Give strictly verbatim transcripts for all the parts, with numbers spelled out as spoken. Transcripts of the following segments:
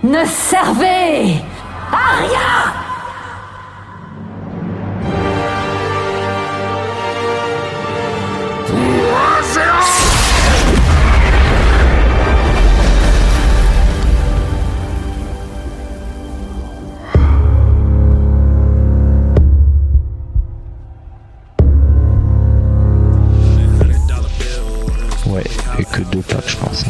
ne servait à rien. Ouais, et que deux packs, je pense.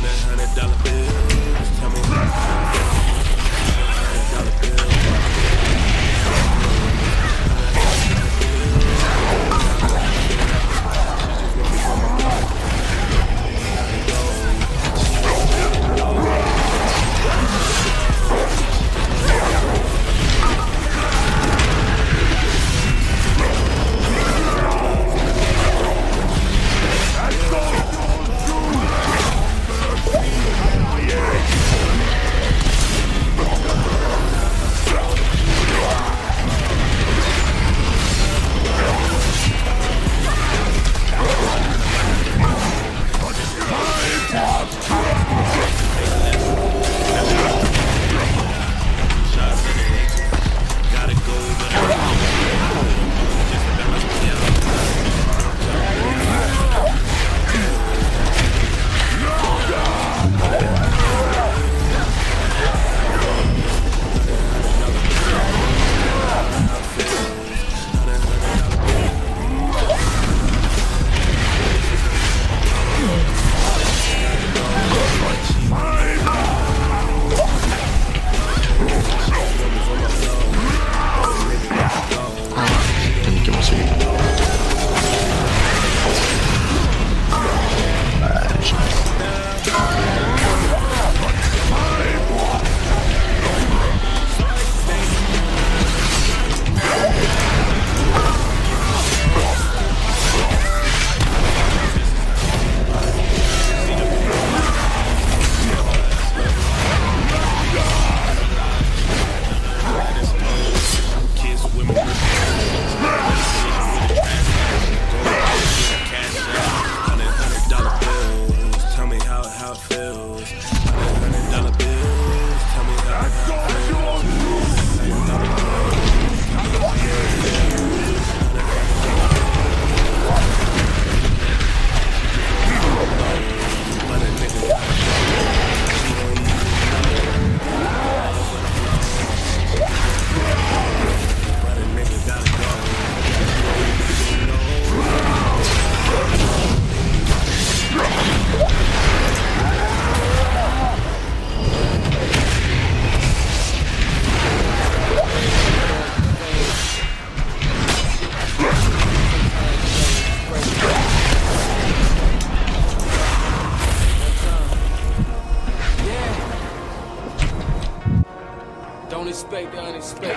Don't expect the unexpected.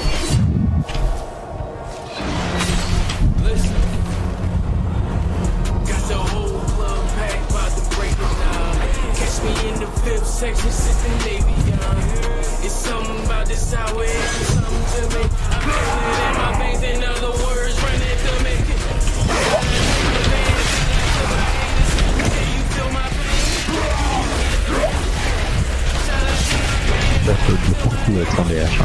Listen. Got the whole club packed, about to break it down. Catch me in the fifth section, sipping Navy down. It's something about this highway, it's something to me. I feel it in my veins, in other words, running to make it. Can you feel my pain? Ça fait de partout être en D H.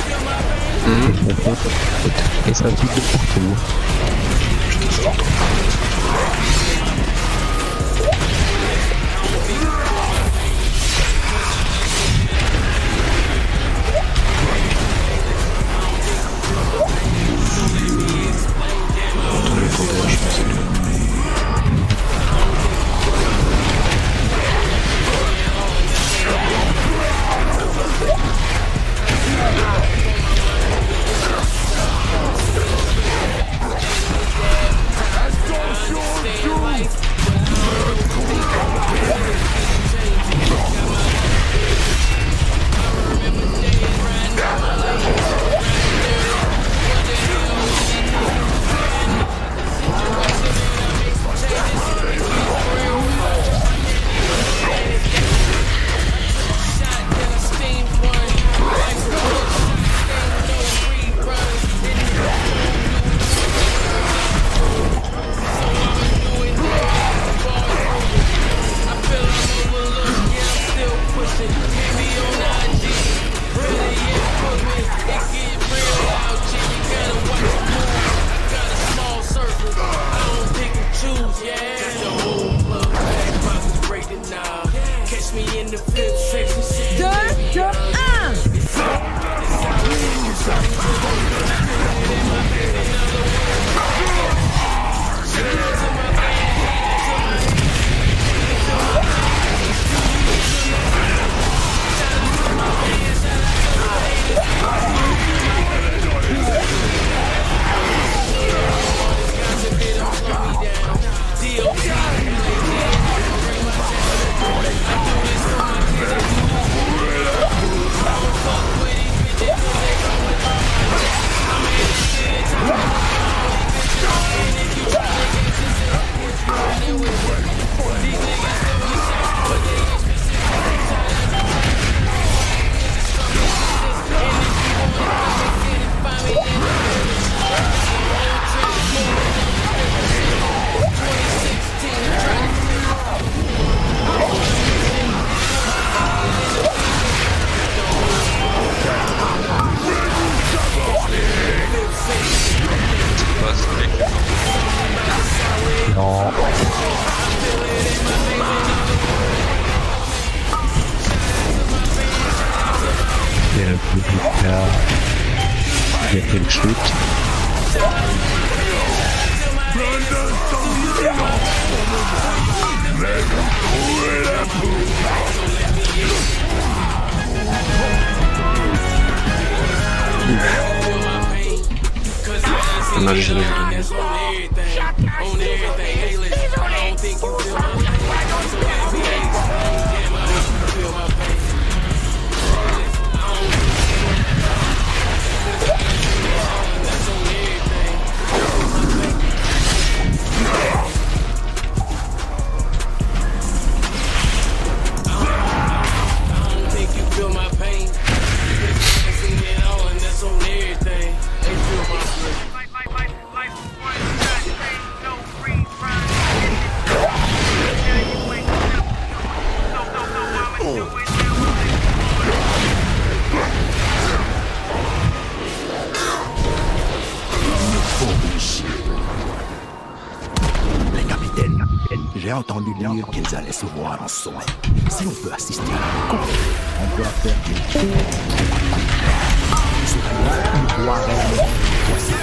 Mmh. Et ça pique de partout. Stay Ja. Il y a quelque chose. On a déjà vu. J'ai entendu dire qu'ils allaient se voir en sommet. Si on peut assister à la rencontre, on doit faire des tours. On doit réellement voici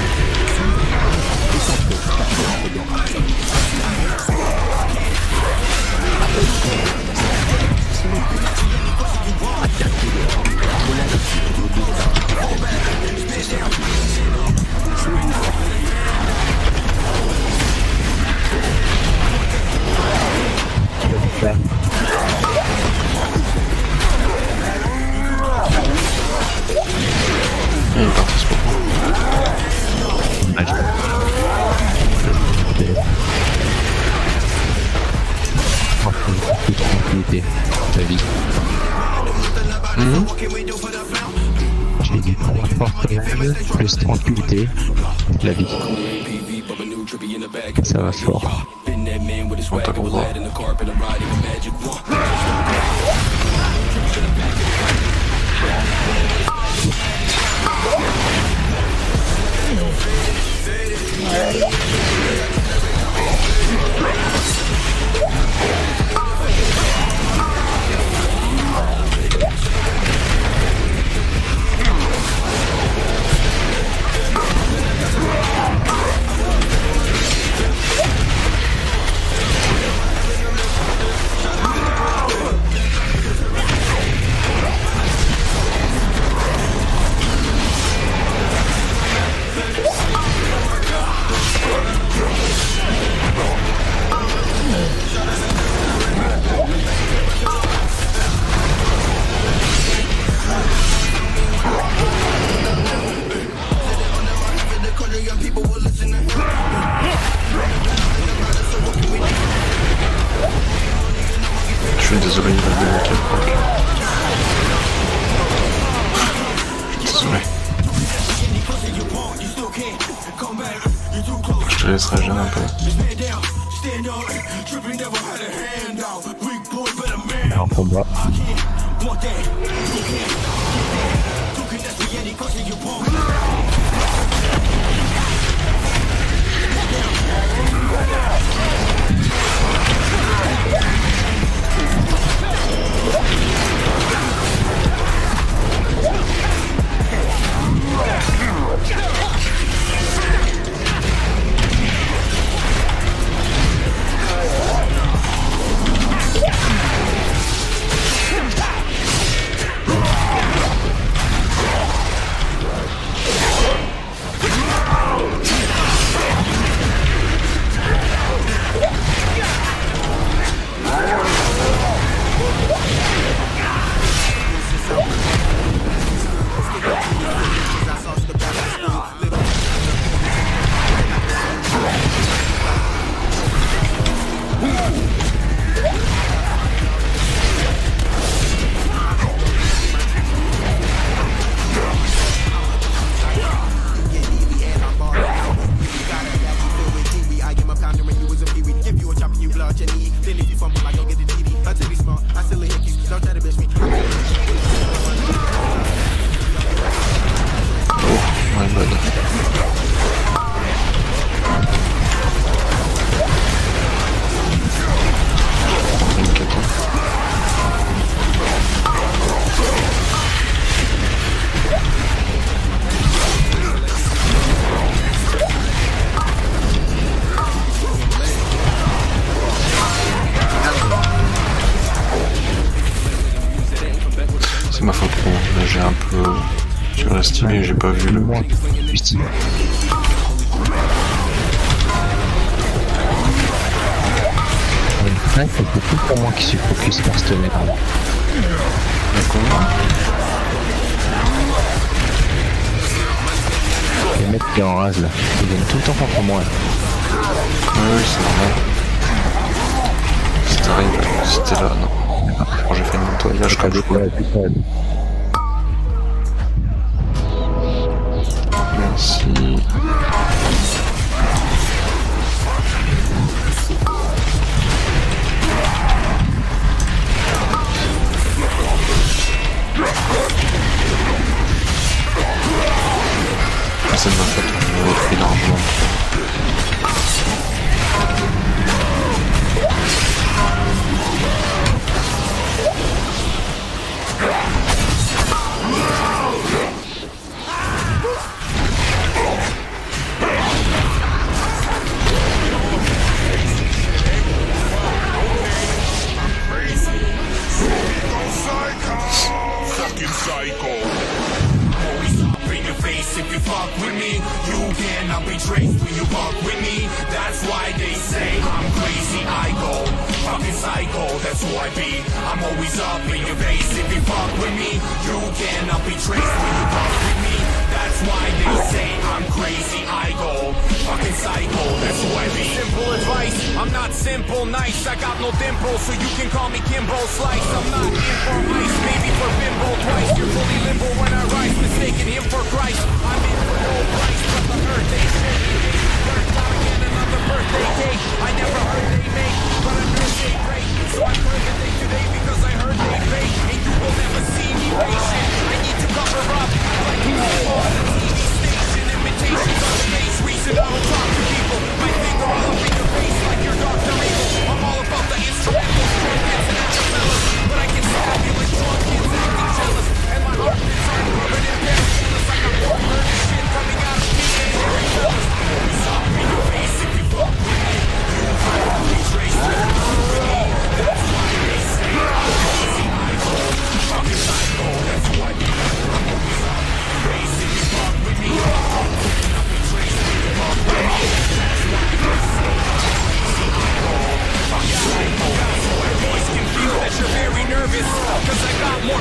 Il est parti ce moment. Plus de tranquillité, ta vie. Mmh. J'ai dit plus tranquillité, la vie. Ça va fort. On t'a compris. Je suis désolé, il va me manquer le proc. Désolé. Je te laisserai gêner un peu. En combat. Ma faute, bon, là j'ai un peu surestimé, j'ai pas vu le... Moi, estime. Ouais, c'est beaucoup pour moi qui suis focus par cette merde. D'accord. Les mecs qui en rase là, ils viennent tout le temps contre moi. Oui, oui, c'est normal. Si t'arrives, si t'es là, non. Quand j'ai fait une nettoyage comme je peux. Merci. C'est de ma faute, on a pris largement. If you fuck with me, you cannot be traced when you fuck with me. That's why they say I'm crazy, I go fucking psycho, that's who I be. I'm always up in your face. If you fuck with me, you cannot be traced when you fuck with me. That's why they say I'm crazy, I go fucking psycho, that's who I be. Simple advice, I'm not simple, nice. I got no dimple, so you can call me Kimbo Slice. I'm not in for ice, maybe for bimbo twice. You're fully limbo when I rise, mistaking him for Christ. I'm in for no price, but the birthday shit. First time again, another birthday cake. I never heard they make, but I heard they break. So I heard the day today because I heard they fake. And you will never see me patient. I need to cover up like you see on the T V station. Imitations on the face, reason I don't talk to people. My finger all up in your face like you're Doctor Evil. I'm all about the instrumentals, drunk kids and acapellas. But I can stab you with drunk kids acting jealous. And my heart is on permanent paradise. Like I'm more murder shit coming out of me and every fellas. Always up in your face if you fuck with me. You cannot be traced when you fuck with me. That's why they say I'm crazy, I go fucking psycho, that's who I be. I'm always up in your face if you fuck with me. You cannot be traced when you fuck with me. That's why they say I'm crazy, I go fucking psycho, that's who I be. Voice can feel that you're very nervous, cause I got more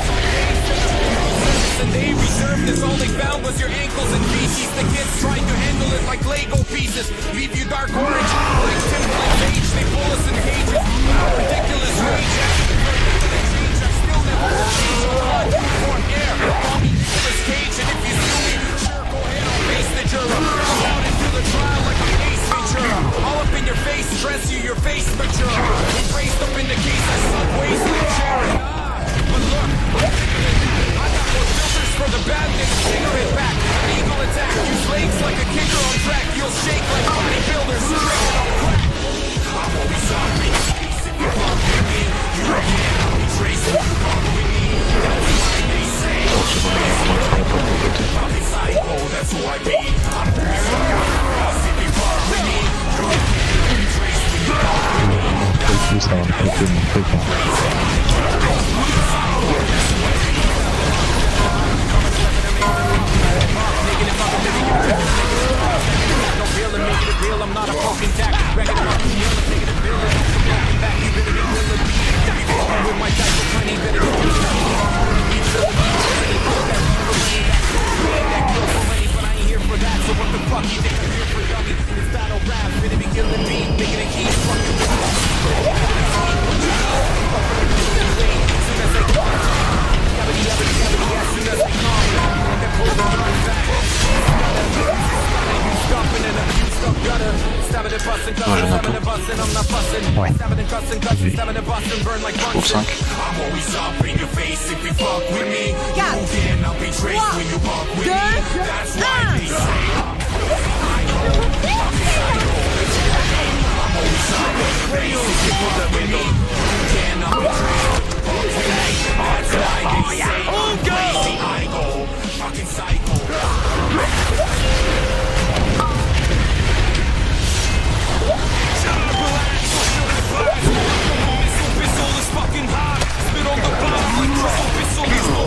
and they reserved this. All they found was your ankles and feces. The kids tried to handle it like Lego pieces. Leave you dark orange, like Timber and Page. They pull us in cages, with ridiculous rage. After the change, I still never change. I'm uniform air, call me Nicolas Cage. And if you sue me, sure, go ahead, I'll face the juror. I'm out into the trial like I'm Ace Ventura. All up in your face, stress you, your face mature. Embraced up in the case, I suck wasted Sharon. But look, I got more filters for the bad niggas. Cigarette back, an eagle attack. Use legs like a kicker on track. You'll shake like bodybuilders. Drinking on crack. I'm always up in your face if you fuck with me. You cannot be traced if you fuck with me. That's why they say fucking psycho, that's who I be. I'm always up in your face if you fuck with me. You cannot be traced when you fuck with me. Plus, ça va me péter mon truc. I'm not a broken tack. Record up to you, taking a bill and also walking back. You better be willing to be. Be fucking with my type of money, better be willing to be. But I ain't here for that, so what the fuck you think I'm here for, dummy? It's battle rap, better be killing me, making it keep fucking with me. Soon as I come, cavity, cavity, cavity, as soon as I come, I can pull the gun back. You stomping and you stop gutter. Stabbing and busting, stabbing and busting, I'm not fussing. Stabbing and cussing, cussing, stabbing and busting, burn like Bunsen. I'm always up in your face if you fuck with me. You cannot be traced when you fuck with me. That's why they say I'm crazy, I go fucking psycho. I'm always up in your face if you fuck with me. You cannot be traced when you fuck with me. That's why they say I'm crazy, I go fucking psycho. Fucking hot, spit on the bomb like Crystal Pistol is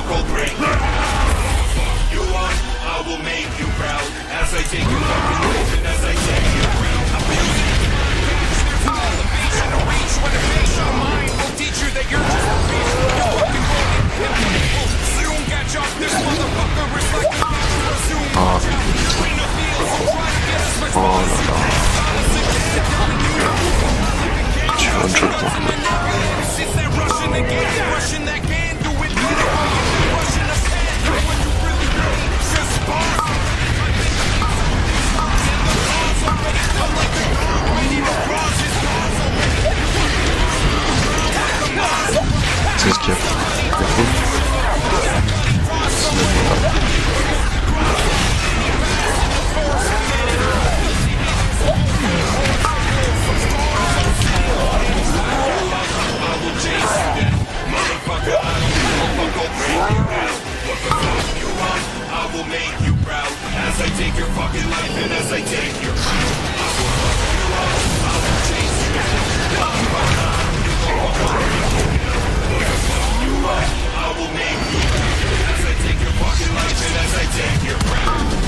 motherfucker break. You want, I will make you proud. As I take your fucking life and as I take your crown. I feel it. Elevation to reach when it makes your mind will teach you that you're just a bitch. You're fucking bullet. Soon catch up. This motherfucker is like a natural zoom. Between the fields and try to get us much more. Tu vas te jouer. It's that rushing again, rushing that can do it better. Rushing a pen, when you really need just spark. I'm like the girl ready to cross his balls already. C'est ce qu'il y a. I will make you proud as I take your fucking life and as I take your crown. I will fuck you up, I will chase you. You up, I will make you proud as I take your fucking life and as I take your crown.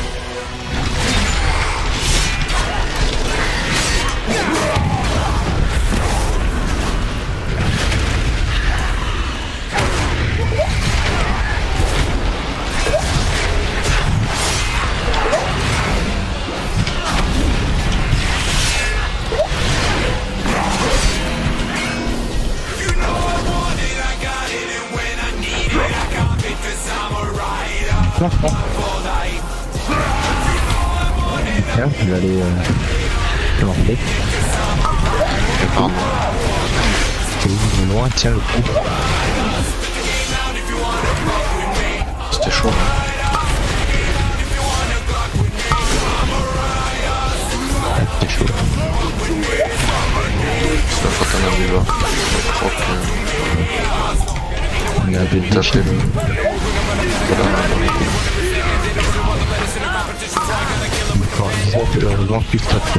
Tiens, je vais aller euh, planter. Pardon. C'est loin, tiens le coup. C'était chaud. Ah, c'était chaud. C'est la faute d'un herbivore. Je crois que... On est un peu T'as fait le... Heureusement que tu te tapes.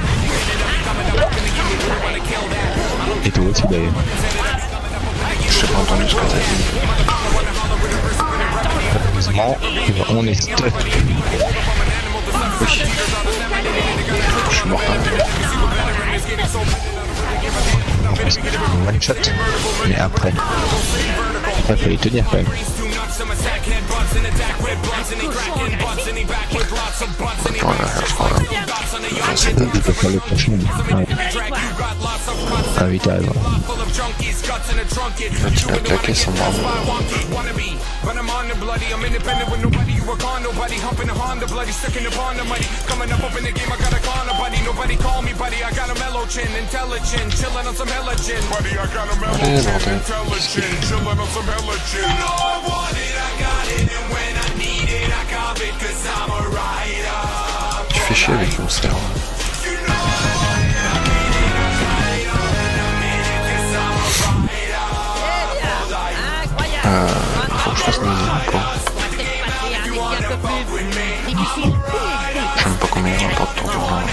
Et toi aussi d'ailleurs. J'ai pas entendu ce que t'as dit. Heureusement, on est stuck. Oui. Je suis mort quand même. One shot. Mais après. Après, faut les tenir quand même. Attends, là, je crois là. C'est eux qui peuvent faire le prochain. Ouais. Ah oui, t'as raison. Là, tu l'as claqué sans marbre. Allez, bordel. Tu fais chier avec mon cerf. Euh, il faut que je fasse une musique quoi. Je sais même pas combien il rapporte ton tour là.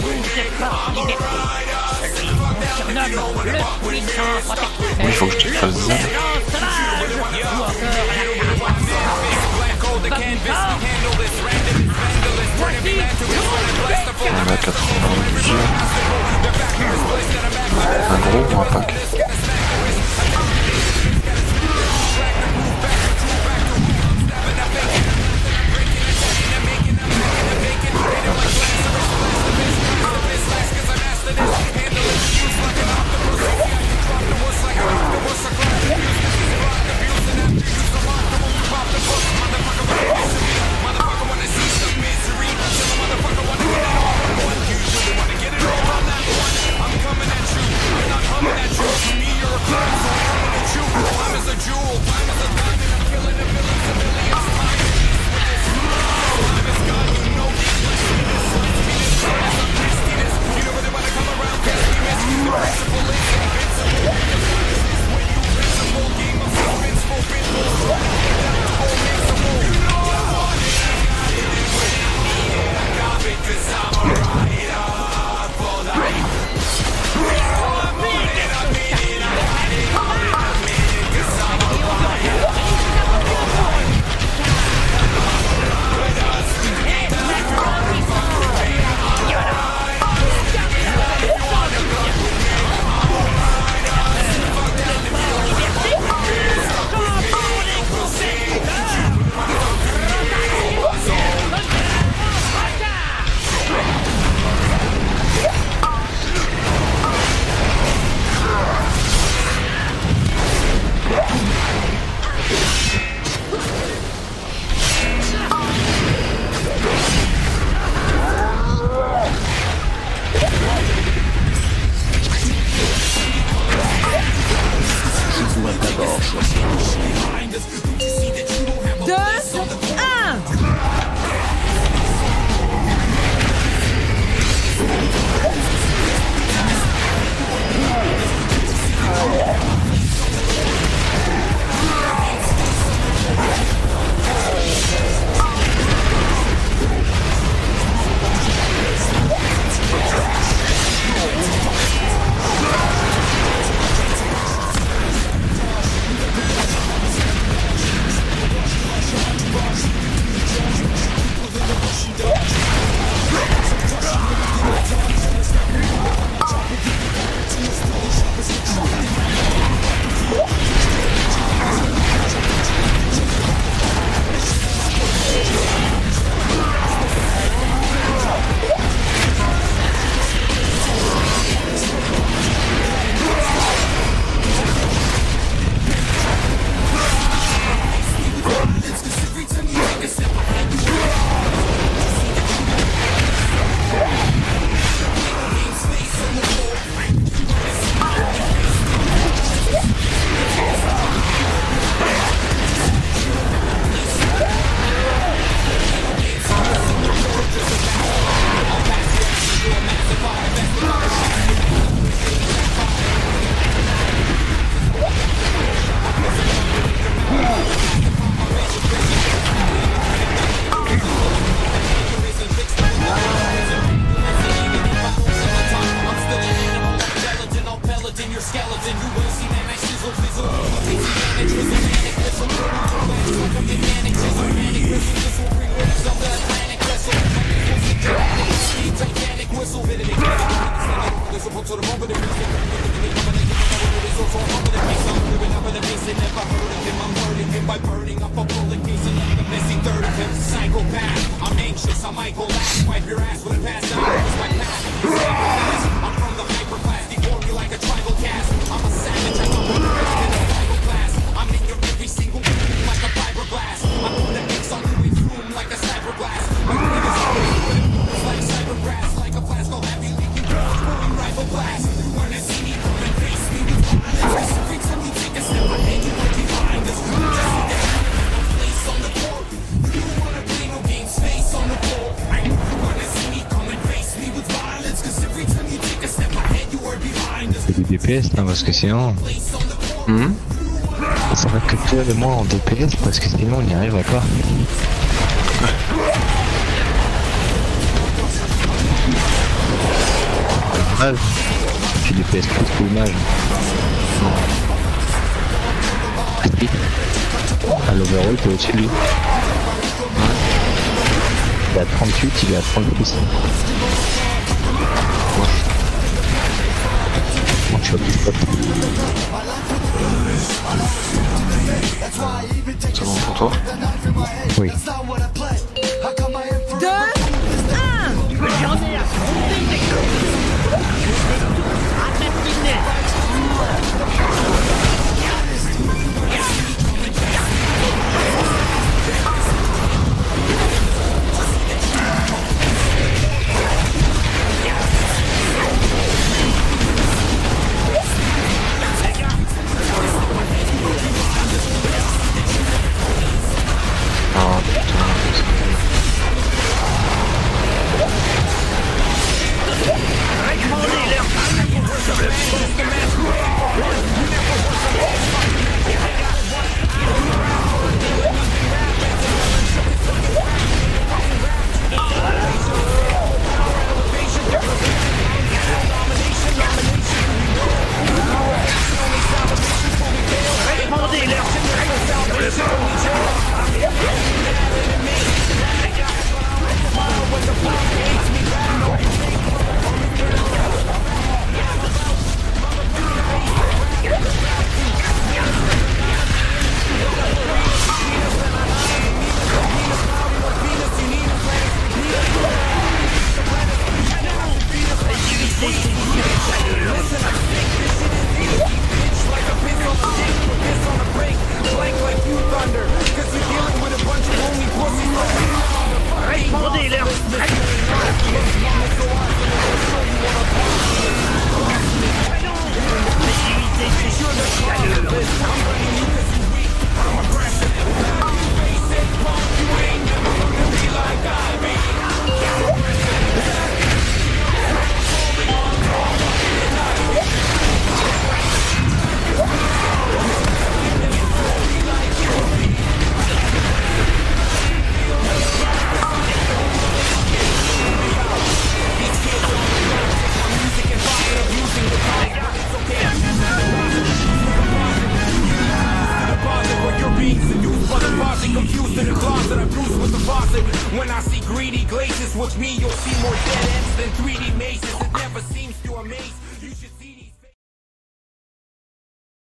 Oui, il faut que je te fasse ça. On a quatre-vingt-dix. Un gros ou un pack? I'm coming at you, I'm not coming at you. Du D P S non parce que sinon Mmh. ça va que toi et moi en D P S parce que sinon on n'y arrivera pas. Mal. Tu D P S plus que l'image. À l'overall t'es au-dessus de lui. Il est à trente-huit, il est à trente-six. Je suis C'est bon pour toi? Oui. deux, un. J'en ai affronté des coups. Ah putain. When I see greedy glaciers, which mean you'll see more dead ends than three D mazes. It never seems to amaze